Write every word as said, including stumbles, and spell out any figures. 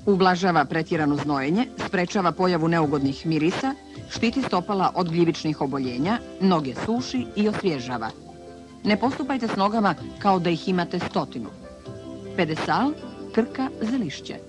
Ublažava pretjerano znojenje, sprečava pojavu neugodnih mirisa, štiti stopala od gljivičnih oboljenja, noge suši i osvježava. Ne postupajte s nogama kao da ih imate stotinu. Pedesal, trka za lišće.